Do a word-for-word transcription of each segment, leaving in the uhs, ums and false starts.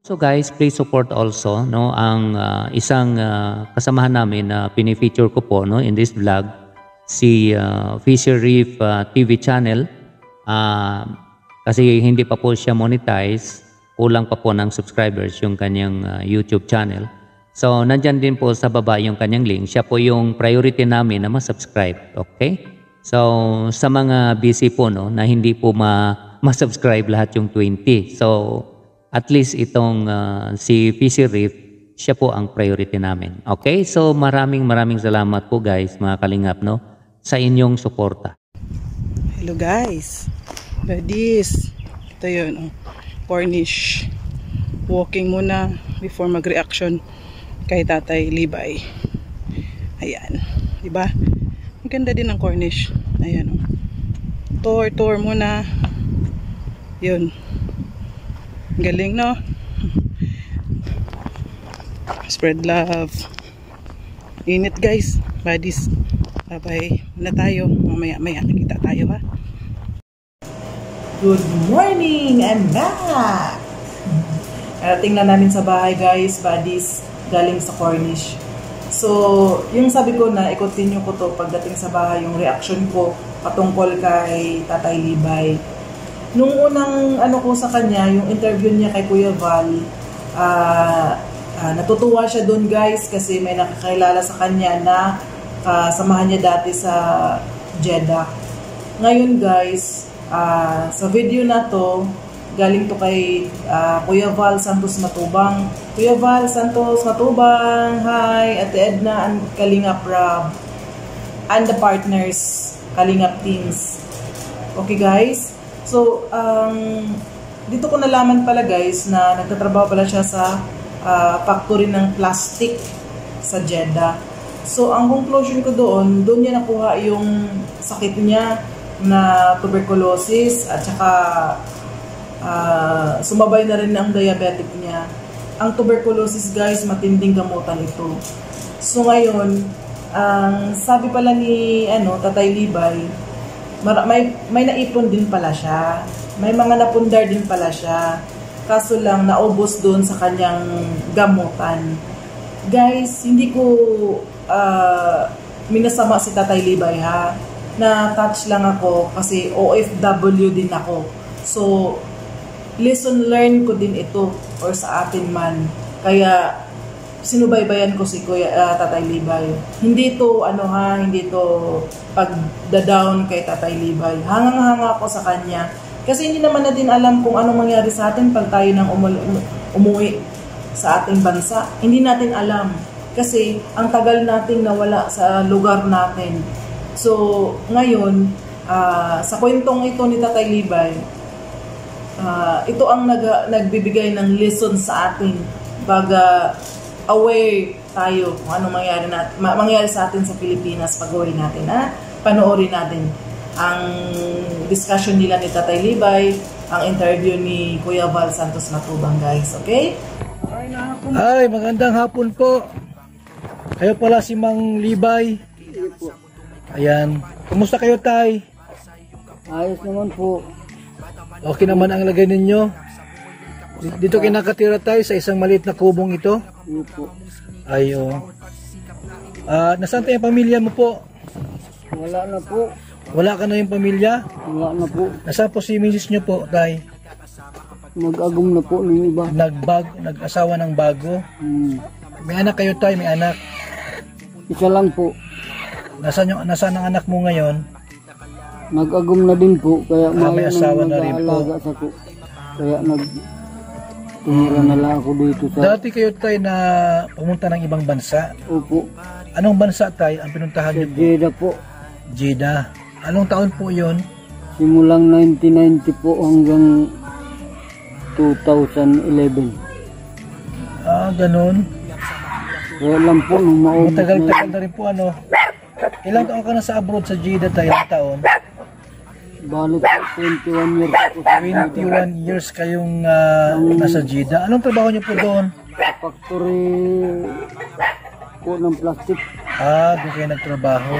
So guys, please support also no ang ah, isang ah, kasamahan namin na pinifeature ko po no in this vlog, si ah, Fisher Reef ah, T V channel. Ah, kasi hindi pa po siya monetize, kulang pa po ng subscribers yung kanyang ah, YouTube channel. So nandyan din po sa baba yung kanyang link. Siya po yung priority namin na ma-subscribe. Okay? So sa mga busy po no na hindi po ma ma-subscribe lahat yung twenty. So at least itong ah, si Fisher Reef, siya po ang priority namin. Okay? So maraming maraming salamat po guys, mga kalingap no, sa inyong suporta. Hello guys, buddies. Ito yun, oh. Cornish. Walking muna before mag-reaction kay Tatay Libay. Ayan, diba? Maganda din ang Cornish. Ayan, oh. Tour, tour muna. Yun. Galing, no? Spread love. Init guys, buddies. Bye-bye. Muna tayo. Mamaya-maya nakita tayo, ha? Good morning! I'm back! Karating na namin sa bahay guys, buddies. Galing sa Cornish. So, yung sabi ko na i-continue ko to pagdating sa bahay, yung reaction ko patungkol kay Tatay Libay. Nung unang ano ko sa kanya, yung interview niya kay Kuya Val, uh, uh, natutuwa siya doon guys kasi may nakakilala sa kanya na kasamahan niya dati sa Jeddah. Ngayon guys, uh, sa video na to, galing to kay uh, Kuya Val Santos Matubang. Kuya Val Santos Matubang, hi! Ate Edna and Kalingap Rab and the partners, Kalingap teams. Okay guys? So, um, dito ko nalaman pala guys na nagtatrabaho pala siya sa uh, factory ng plastic sa Jeddah. So, ang conclusion ko doon, doon niya nakuha yung sakit niya na tuberculosis at saka uh, sumabay na rin ang diabetic niya. Ang tuberculosis guys, matinding gamutan ito. So, ngayon, ang sabi pala ni ano, Tatay Libay, may, may naipon din pala siya. May mga napundar din pala siya. Kaso lang, naubos doon sa kanyang gamutan. Guys, hindi ko uh, minasama si Tatay Libay ha. Na-touch lang ako kasi O F W din ako. So, lesson learned ko din ito or sa atin man. Kaya, sinubaybayan ko si Kuya uh, Tatay Libay. Hindi to ano ha, hindi to pagda-down kay Tatay Libay. Hangang-hanga ako sa kanya. Kasi hindi naman natin alam kung anong mangyari sa atin pag tayo nang umuwi sa ating bansa. Hindi natin alam. Kasi ang tagal nating nawala sa lugar natin. So, ngayon, uh, sa kwentong ito ni Tatay Libay, uh, ito ang nag nagbibigay ng lesson sa atin. Baga, aware tayo kung anong mangyari, natin, mangyari sa atin sa Pilipinas pag-uwi natin. Ha? Panoorin natin ang discussion nila ni Tatay Libay, ang interview ni Kuya Val Santos Matubang guys. Okay? Ay, magandang hapon po. Kayo pala si Mang Libay. Ayan. Kumusta kayo, Tay? Ayos naman po. Okay naman ang lagay ninyo? Dito kayo nakatira tayo sa isang maliit na kubong ito? Iyo po. Ayo. Ah, nasaan tayo yung pamilya mo po? Wala na po. Wala ka na yung pamilya? Wala na po. Nasaan po si misis nyo po, Tay? Nag-agum na po ng iba. Nagbag, nag-asawa ng bago? Hmm. May anak kayo, Tay? May anak? Isa lang po. Nasaan, yung, nasaan ang anak mo ngayon? Nag-agum na din po. Kaya Ah, may mayo asawa nang na rin po. nag-aalaga sa ko. Kaya nag... Tumira na lang ako dito sa... Dati kayo, Tay, na pumunta ng ibang bansa. Opo. Anong bansa, Tay, ang pinuntahan Sa niyo po? Jeddah po. Jeddah. Anong taon po yun? Simulang nineteen ninety po hanggang two thousand eleven. Ah, ganun. Kaya lang po nung maubos na Matagal-tagal na rin po, ano. Ilang taon ka na sa abroad sa Jeddah, Tay? Ilang taon? Balik po twenty-one years po. twenty-one years kayong ah, nasa Jeddah. Anong trabaho niyo po doon? Factory po ng plastic. Ah, doon kayo nagtrabaho.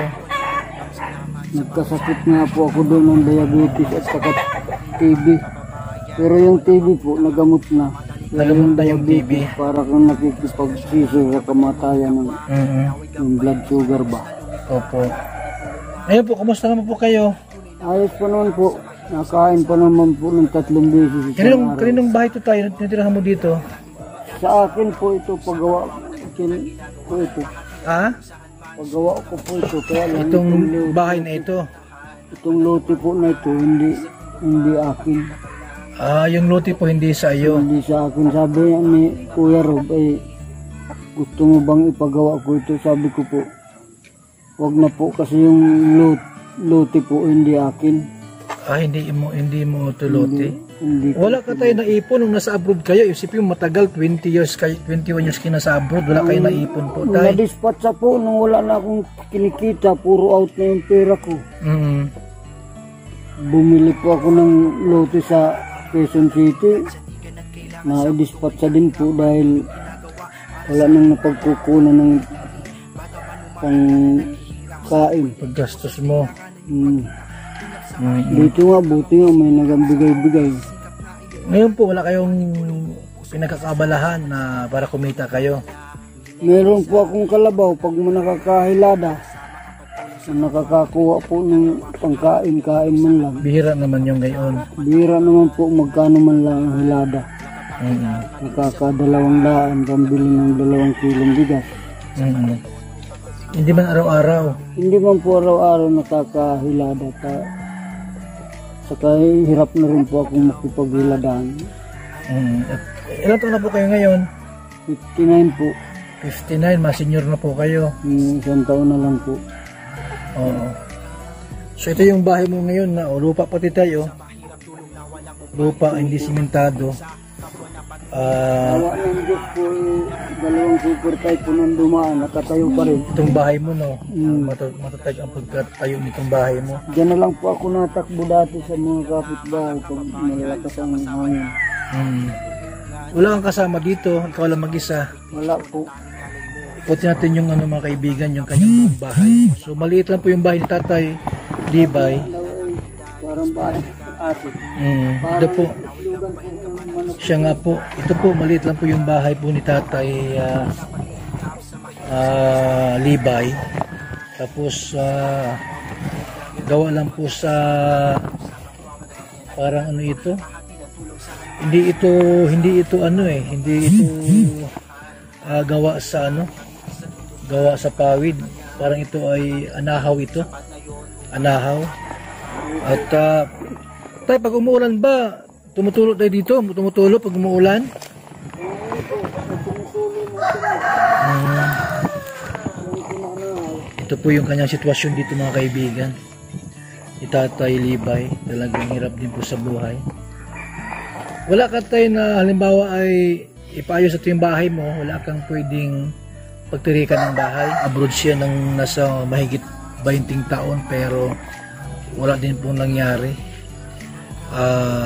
Nagkasakit nga po ako doon ng diabetes at saka T B. Pero yung T B po, nagamot na. Nagamunda yung T B. Para kung nakikipagsisi sa kamatayan ng, Mm-hmm. ng blood sugar ba. Opo. Ayun po, kumusta naman po kayo? Ayos pa naman po. Nakain pa naman po ng tatlong beses. isang Kaninong, araw. kaninong bahay ito tayo? Natirahan mo dito? Sa akin po ito, paggawa akin po ito. Ah? Paggawa ko po ito. Kaya lang Itong lote- bahay na ito. Itong lote po na ito, hindi hindi akin. Ah, yung lote po hindi sa iyo. Hindi sa akin. Sabi ni Kuya Rob, ay gusto mo bang ipagawa ko ito? Sabi ko po, wag na po kasi yung lote, lote po hindi akin. Ah, hindi mo hindi mo ito lote. Hindi po. Wala ka tayo naipon nung nasa abroad kayo. Isipin mo matagal, twenty years kayo, twenty-one years kayo nasa abroad. Wala kayo naipon po tayo. Na-dispatcha po nung wala na akong kinikita, puro out na yung pera ko. Mm. Bumili po ako ng lote sa Quezon City. Na-dispatcha din po dahil wala nang napagkukunan ng pangkain. Paggastos mo. Hmm. Mm. Dito nga, buti nga may nagambigay-bigay. Ngayon po, wala kayong pinagkakabalahan na para kumita kayo. Meron po akong kalabaw pag nakakahilada. Nakakakuha po ng pangkain-kain man lang. Bihira naman yung gayon. Bira naman po magkano man lang ang hilada. Mm. Nakakadalawang daan pambili ng dalawang kilong bigas. Mm. Hindi man araw-araw. Hindi man po araw-araw nakakahilada. Ta Saka hirap na rin po akong makipaghiladaan. Mm. At ilan taon na po kayo ngayon? fifty-nine po. fifty-nine, mas senior na po kayo. Yung isang taon na lang po. Oo. So ito yung bahay mo ngayon na o, lupa pati tayo. Lupa, hindi simentado. Ah, Awa ng Diyos po, eh, dalawang super type po nang dumaan, nakatayo pa rin. itong bahay mo, no? Mm. Matat matatag ang pagkatayo nitong bahay mo. Diyan na lang po ako natakbo dati sa mga kapitbahay pag malakas ang hangin. Mm. Wala kang kasama dito, ikaw lang mag-isa. Wala po. Puti natin yung ano, mga kaibigan, yung kanyang bahay. So maliit lang po yung bahay ni Tatay Libay. Parang bahay ate. Mm. Ito po, siya nga po, ito po, maliit lang po yung bahay po ni Tatay ah, ah, Libay. Tapos, ah, gawa lang po sa, parang ano ito, hindi ito, hindi ito ano eh, hindi ito ah, gawa sa ano, gawa sa pawid. Parang ito ay anahaw ito, anahaw. At uh, tayo, pag umuulan ba, tumutulog tayo dito? Tumutulog pag umuulan? Hmm. Ito po yung kanyang sitwasyon dito, mga kaibigan. Ni Tatay Libay, talagang hirap din po sa buhay. Wala ka tayo na halimbawa ay ipaayos ito yung bahay mo, wala kang pwedeng pagtirikan ng bahay. Abroad siya ng nasa mahigit twenty taon pero wala din pong nangyari. Uh,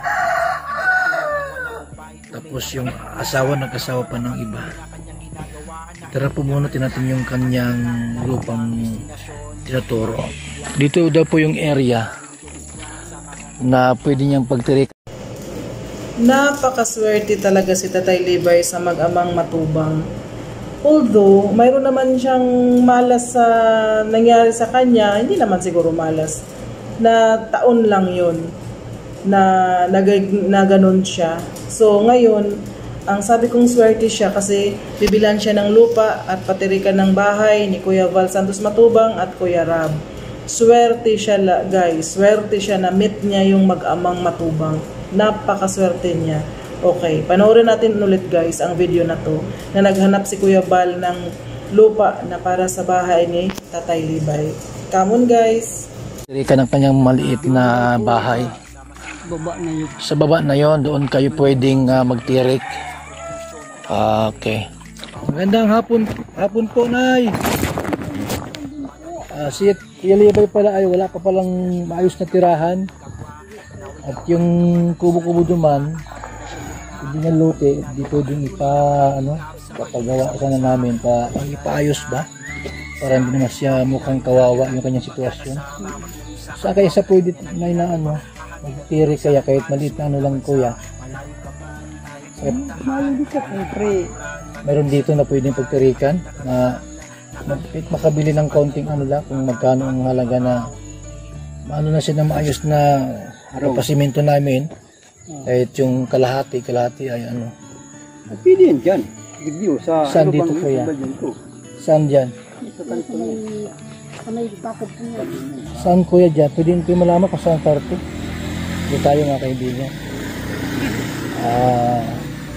tapos yung asawa nag-asawa pa ng iba. Tara po muna tinatin yung kanyang lupang tinuturo. Dito daw po yung area na pwede niyang pagtirikan. Napakaswerte talaga si Tatay Libay sa mag-amang matubang. Although, mayroon naman siyang malas sa nangyari sa kanya, hindi naman siguro malas, na taon lang yun na, na, na ganun siya. So, ngayon, ang sabi kong swerte siya kasi bibilan siya ng lupa at patirikan ng bahay ni Kuya Val Santos Matubang at Kuya Rab. Swerte siya, guys. Swerte siya na meet niya yung mag-amang matubang. Napakaswerte niya. Okay, panoorin natin ulit guys ang video na to na naghanap si Kuya Bal ng lupa na para sa bahay ni Tatay Libay. Come on guys! Tirikan ng kanyang maliit na bahay. Baba na yun. Sa baba na yon, doon kayo pwedeng uh, magtirik. Ah, okay. Magandang hapon, hapon po, Nay. Uh, si Kuya Libay pala ay wala pa palang maayos na tirahan. At yung kubo-kubo duman, hindi na lote, hindi pwedeng ipa, ano, kapagawa sana namin, pa, ipaayos ba? Para hindi naman siya mukhang kawawa yung kanyang sitwasyon. Sa kaya sa pwede na na ano, magtiri kaya kahit maliit na ano lang kuya. Eh, Mayo dito, siyempre. meron dito na pwedeng pagtirikan na mag- makabili ng kaunting ano lang kung magkano ang halaga na maano na siya na maayos na pasimento namin. Kahit yung kalahati, kalahati ay ano. Pwede yan dyan. Review sa Saan ano dito, bang kuya? ba dyan to? Saan dyan? Sa kanto na yan. Saan kuya dyan? Pwede kayo malaman kung saan parte. Hindi tayo mga kaibigan. Ah...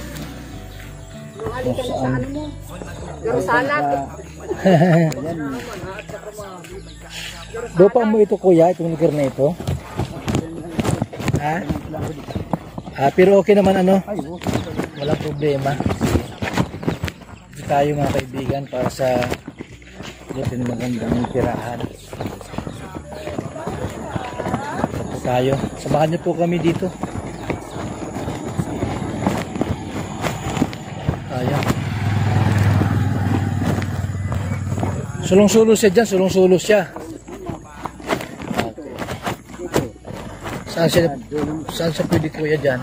kung saan. Lupa mo ito kuya, itong lugar na ito. Ha? Ah, pero okay naman ano? Walang problema. Dito tayo mga kaibigan para sa natin magandang tirahan. Dito tayo. Samahan niyo po kami dito. Tayo. Sulong-sulo siya dyan, sulong-sulo siya. Saan siya, saan siya pwede kuya dyan?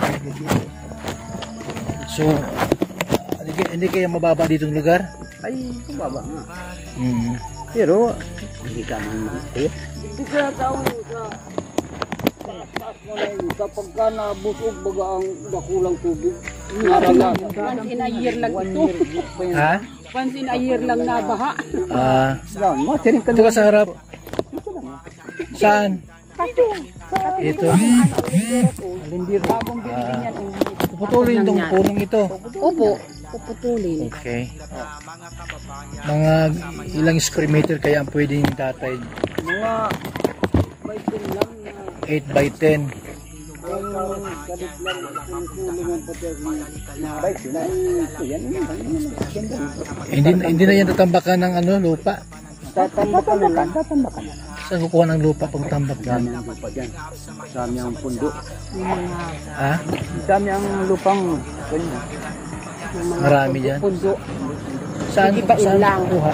So, hindi, hindi kaya mababa ditong lugar? Ay, kumaba nga. Hmm. Pero, hindi ka man mag-tip. Hindi ka tao sa taas mo na yun. Kapag ka nabusog baga ang dakulang tubig. Once in a year lang ito. Ha? Once in a year lang na baha. Ah, Yan, matirin ka ito ka sa harap. Saan? Ito. Lindir. Ah, puputulin itong punong ito. Opo, puputulin. Okay. Mga ilang square meter kaya ang pwedeng tatay? Mga may tin lang na eight by ten. kung kalit lang kung sulingan pati na bike yun. Ay, ito yan. Hindi, hindi na yan tatambakan ng ano, lupa. Tatambakan na lang. Tatambakan na lang. Saan kukuha ng lupa pang tambak Dami yan? ang lupa dyan. Dami ang pundo. Ha? Dami ang lupang kanya. Marami dyan. Pundo. Saan, Iba-iba saan lang. kukuha?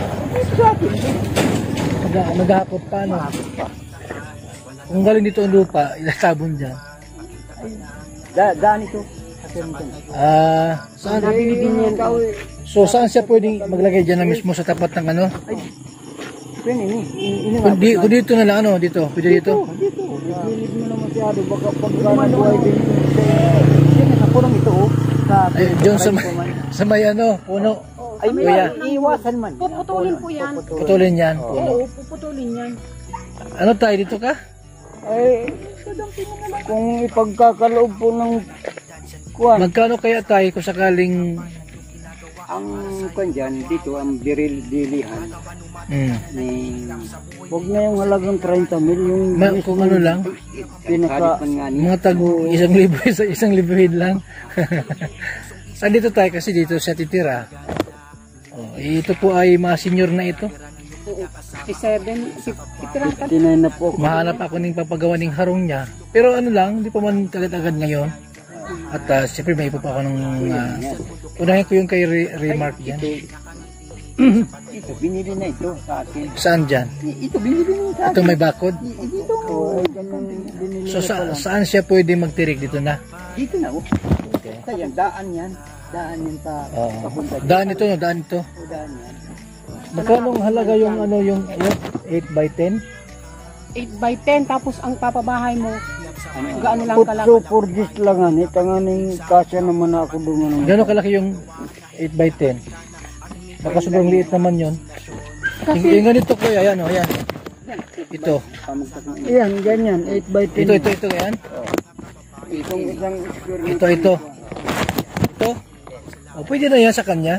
Mag- Maghapot pa, no? Kung galing dito ang lupa, ilasabon dyan. Da, daan ito. Ah, saan? Binibinyan ka. So, saan siya pwedeng maglagay dyan na mismo sa tapat ng ano? Pwede ini. Ini Kung, di, kung dito na lang, ano? Dito? Pwede dito? dito. Gilid mo na masyado. Baka pag gano'n buhay din. Yan, nakulong ito oh. Sa Ay, dyan sa, may- sa may ano, puno. Ay, Kuya. iiwasan man. Puputulin po yan. Putulin yan. Puno. Oo, puputulin yan. Ano tayo dito ka? Ay, kung ipagkakaloob po ng kuwan, Magkano kaya tayo kung sakaling... ang kuwan dyan, dito ang biril dilihan. Hmm. Ni, huwag na yung halagang thirty mil, yung Ma, kung ano lang, pinaka, mga tag isang libo, isang, isang libuhin lang. Saan dito tayo? Kasi dito siya titira. Oh, ito po ay mga senior na ito. fifty-seven, fifty-three ka. tinay na po. Mahanap ako ng papagawa ng harong niya. Pero ano lang, hindi pa man agad-agad ngayon. At uh, siyempre may iba pa ako ng... Uh, unahin ko yung kay Re- Remark dyan. Ito, binili na ito sa akin. Saan dyan? Ito, binili na sa Ito may bakod. Dito. Oh, ganun binili So na sa, pala. saan siya pwede magtirik dito na? Dito na, oh. Kaya daan yan. Daan yan pa. Oo. Papunta dito. Daan ito, no? Daan ito. Oh, daan yan. Magkano ang halaga yung ano yung eight by ten? eight by ten, tapos ang papabahay mo, gaano lang Put kalaki. so for this lang ani. Tanganing kasya naman ako doon. Ano. Gano'ng kalaki yung eight by ten? Baka sobrang liit naman yun. Yung, yung ganito ko, ayan o, ayan. Ito. Ayan, ganyan. eight by ten. Ito, ito, ito, ayan. Itong isang square Ito, ito. Ito. O, pwede na yan sa kanya.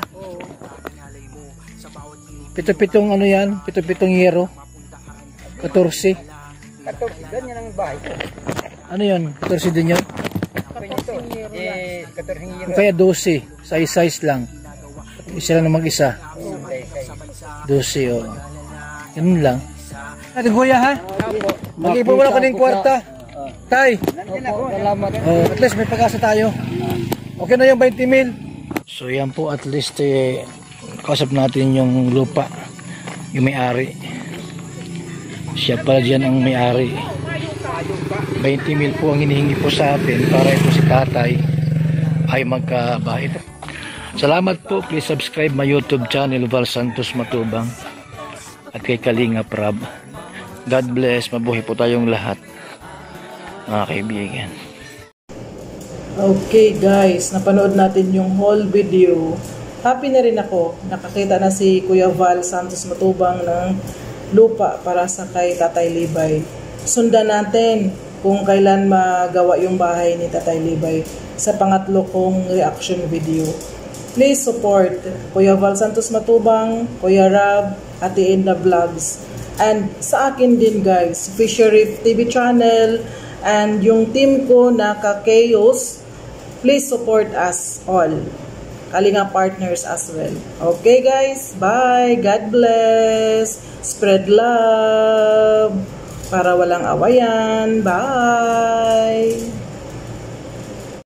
Pito-pitong ano yan, pito-pitong yero. fourteen. fourteen, ganyan ang bahay ko. Ano yun? fourteen din yun? Eh, fourteen O kaya twelve. Size-size lang. Isa lang na mag-isa. twelve, o. Ganun lang. Ate Kuya, ha? Mag-ipon mo na kaning kwarta. Tay. Salamat. Oh, at least may pag-asa tayo. Okay na yung twenty mil. So yan po, at least eh, kausap natin yung lupa, yung may-ari. Siya pala dyan ang may-ari. twenty mil po ang hinihingi po sa atin para ito si tatay ay magkabahay. Salamat po. Please subscribe my YouTube channel, Val Santos Matubang, at kay Kalinga Prab. God bless. Mabuhay po tayong lahat, mga kaibigan. Okay guys, napanood natin yung whole video. Happy na rin ako. Nakakita na si Kuya Val Santos Matubang ng lupa para sa kay Tatay Libay. Sundan natin kung kailan magawa yung bahay ni Tatay Libay sa pangatlo kong reaction video. Please support Kuya Val Santos Matubang, Kuya Rab, Ate Inda Vlogs, and sa akin din guys, Fishery T V channel, and yung team ko na ka-Chaos. Please support us all, Kalinga partners as well. Okay guys, bye, God bless, spread love para walang awayan. Bye!